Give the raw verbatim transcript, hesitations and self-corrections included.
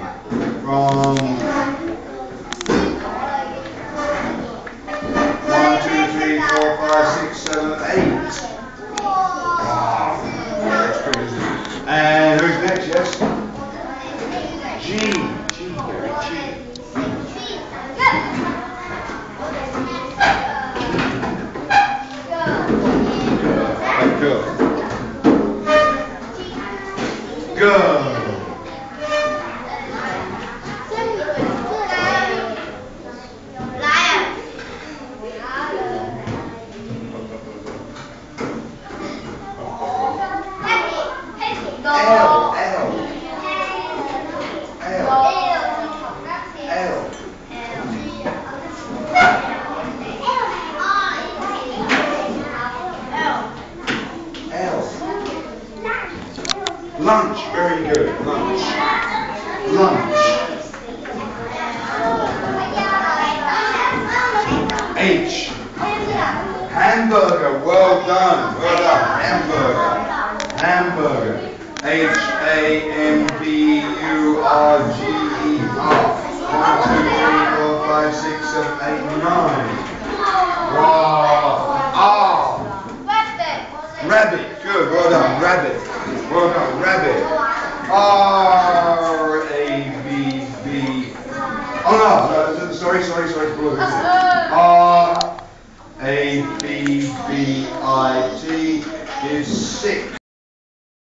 from one, two, three, four, five, six, seven, eight. Wow. That's good, isn't it? And who's next, yes? G. G, Gary, G. Good. Good. L, L. L. L. L. Lunch, very good. Lunch. Lunch. H. Hamburger, well done. Well done. Hamburger. Hamburger. H A M B U R G E R. one, two, three, four, five, six, seven, eight, nine. Wow. R. Rabbit. Good. Well done. Rabbit. Well done. Rabbit. R A B B. Oh no. Sorry, sorry, sorry. R A B B I T is six.